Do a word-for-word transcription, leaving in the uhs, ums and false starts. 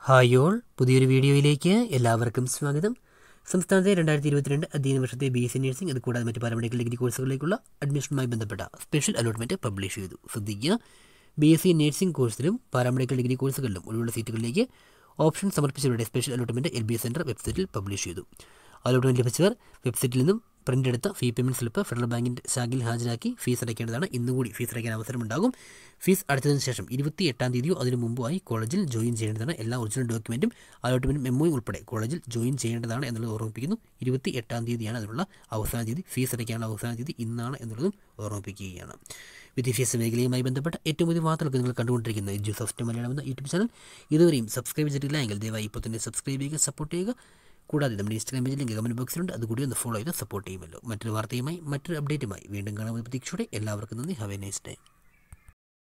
Hi all, പുതിയൊരു വീഡിയോയിലേക്ക് എല്ലാവർക്കും സ്വാഗതം. സംസ്ഥാനത്തെ രണ്ടായിരത്തി ഇരുപത്തിരണ്ട് അധ്യയന വർഷത്തെ ബി എസ് സി നഴ്സിംഗ് അതുകൂടാതെ മറ്റ് പാരാമെഡിക്കൽ ഡിഗ്രി കോഴ്സുകളിലേക്കുള്ള അഡ്മിഷനുമായി ബന്ധപ്പെട്ട സ്പെഷ്യൽ അലോട്ട്മെൻറ്റ് പബ്ലിഷ് ചെയ്തു. ശ്രദ്ധിക്കുക, ബി എസ് സി നഴ്സിംഗ് കോഴ്സിലും പാരാമെഡിക്കൽ ഡിഗ്രി കോഴ്സുകളിലും ഒഴിവുള്ള സീറ്റുകളിലേക്ക് ഓപ്ഷൻ സമർപ്പിച്ചവരുടെ special allotment L B S centre വെബ്സൈറ്റിൽ പബ്ലിഷ് ചെയ്തു. അലോട്ട്മെൻറ്റ് ലഭിച്ചവർ വെബ്സൈറ്റിൽ നിന്നും പ്രിൻ്റ് എടുത്ത ഫീ പേയ്മെൻറ്റ് സ്ലിപ്പ് ഫെഡറൽ ബാങ്കിൻ്റെ ശാഖയിൽ ഹാജരാക്കി ഫീസ് അടയ്ക്കേണ്ടതാണ്. ഇന്നുകൂടി ഫീസ് അടയ്ക്കാൻ അവസരമുണ്ടാകും. ഫീസ് അടച്ചതിന് ശേഷം ഇരുപത്തി എട്ടാം തീയതിയോ അതിനു മുമ്പുമായി കോളേജിൽ ജോയിൻ ചെയ്യേണ്ടതാണ്. എല്ലാ ഒറിജിനൽ ഡോക്യുമെൻറ്റും അലോട്ട്മെൻറ്റ് മെമ്മോയും ഉൾപ്പെടെ കോളേജിൽ ജോയിൻ ചെയ്യേണ്ടതാണ് എന്നുള്ളത് ഓർമ്മിപ്പിക്കുന്നു. ഇരുപത്തി എട്ടാം തീയതിയാണ് അതിനുള്ള അവസാന തീയതി. ഫീസ് അടയ്ക്കാനുള്ള അവസാന തീയതി ഇന്നാണ് എന്നുള്ളതും ഓർമ്മിപ്പിക്കുകയാണ്. വിദ്യാഭ്യാസ മേഖലയുമായി ബന്ധപ്പെട്ട ഏറ്റവും പുതിയ വാർത്തകൾക്ക് നിങ്ങൾ കണ്ടുകൊണ്ടിരിക്കുന്ന എഡ്യൂസോഫ്റ്റ് മലയാളം എന്ന യൂട്യൂബ് ചാനൽ ഇതുവരെയും സബ്സ്ക്രൈബ് ചെയ്തിട്ടില്ല എങ്കിൽ ദയവായി ഇപ്പോൾ തന്നെ സബ്സ്ക്രൈബ് ചെയ്യുക, സപ്പോർട്ട് ചെയ്യുക. കൂടാതെ നമ്മുടെ ഇൻസ്റ്റാഗ്രാം പേജിൽ ലിങ്ക് കമൻറ്റ് ബോക്സിലുണ്ട്, അതുകൂടി ഒന്ന് ഫോളോ ചെയ്ത് സപ്പോർട്ട് ചെയ്യുമല്ലോ. മറ്റൊരു വാർത്തയുമായി മറ്റൊരു അപ്ഡേറ്റുമായി വീണ്ടും കാണാൻ പ്രതീക്ഷയോടെ എല്ലാവർക്കും നന്ദി. Have a nice day.